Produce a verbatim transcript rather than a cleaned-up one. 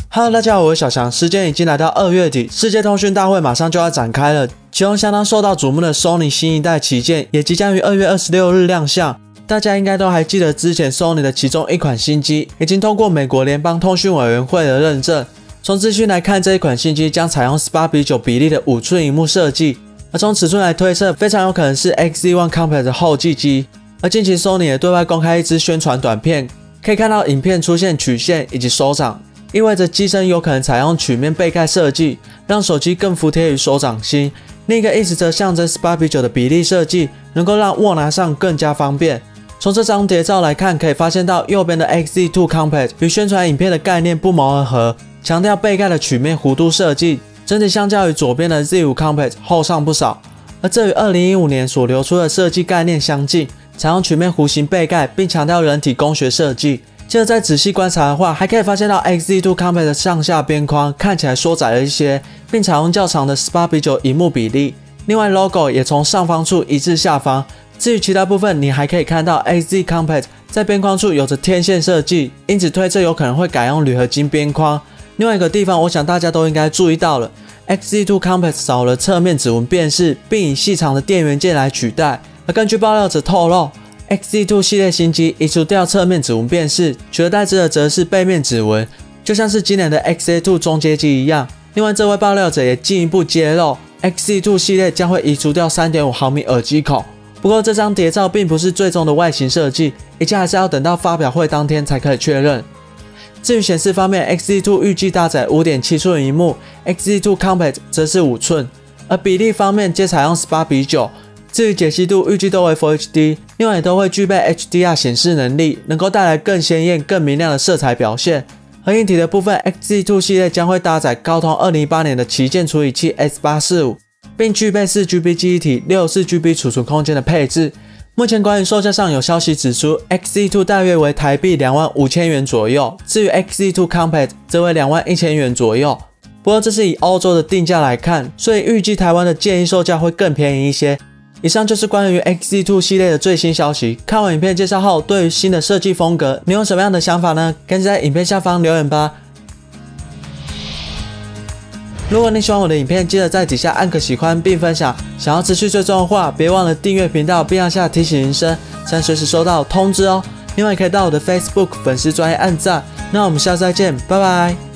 Hello， 大家好，我是小翔。时间已经来到二月底，世界通讯大会马上就要展开了。其中相当受到瞩目的 Sony 新一代旗舰也即将于二月二十六日亮相。大家应该都还记得之前 Sony 的其中一款新机已经通过美国联邦通讯委员会的认证。从资讯来看，这一款新机将采用十八比九比例的五寸萤幕设计，而从尺寸来推测，非常有可能是 X Z One Compact 的后继机。而近期 Sony 也对外公开一支宣传短片，可以看到影片出现曲线以及手掌，意味着机身有可能采用曲面背盖设计，让手机更服贴于手掌心。另一个意思则象征十八比九的比例设计能够让握拿上更加方便。从这张谍照来看，可以发现到右边的 X Z Two Compact 与宣传影片的概念不谋而合，强调背盖的曲面弧度设计，整体相较于左边的 Z 五 Compact 厚上不少。而这与二零一五年所流出的设计概念相近，采用曲面弧形背盖，并强调人体工学设计。接着再仔细观察的话，还可以发现到 X Z Two Compact 的上下边框看起来缩窄了一些，并采用较长的十八比九萤幕比例。另外 logo 也从上方处移至下方。至于其他部分，你还可以看到 X Z Compact 在边框处有着天线设计，因此推测有可能会改用铝合金边框。另外一个地方，我想大家都应该注意到了， X Z Two Compact 少了侧面指纹辨识，并以细长的电源键来取代。而根据爆料者透露， X Z Two 系列新机移除掉侧面指纹辨识，取而代之的则是背面指纹，就像是今年的 X Z Two 中阶机一样。另外，这位爆料者也进一步揭露 ，X Z Two 系列将会移除掉 三点五毫米耳机孔。不过，这张谍照并不是最终的外形设计，一切还是要等到发表会当天才可以确认。至于显示方面 ，X Z Two 预计搭载 五点七寸萤幕 ，X Z Two Compact 则是五寸，而比例方面皆采用十八比九。至于解析度，预计都为 Full H D， 另外也都会具备 H D R 显示能力，能够带来更鲜艳、更明亮的色彩表现。而硬体的部分 ，X Z Two 系列将会搭载高通二零一八年的旗舰处理器 S 八四五。并具备 四 G B 记忆体、六十四 G B 储存空间的配置。目前关于售价上有消息指出 ，X Z Two 大约为台币两万五千元左右，至于 X Z Two Compact 则为两万一千元左右。不过这是以欧洲的定价来看，所以预计台湾的建议售价会更便宜一些。以上就是关于 X Z Two 系列的最新消息。看完影片介绍后，对于新的设计风格，你有什么样的想法呢？赶紧在影片下方留言吧。如果你喜欢我的影片，记得在底下按个喜欢并分享。想要持续追踪的话，别忘了订阅频道并按下提醒铃声，才能随时收到通知哦。另外，可以到我的 Facebook 粉丝专页按赞。那我们下次再见，拜拜。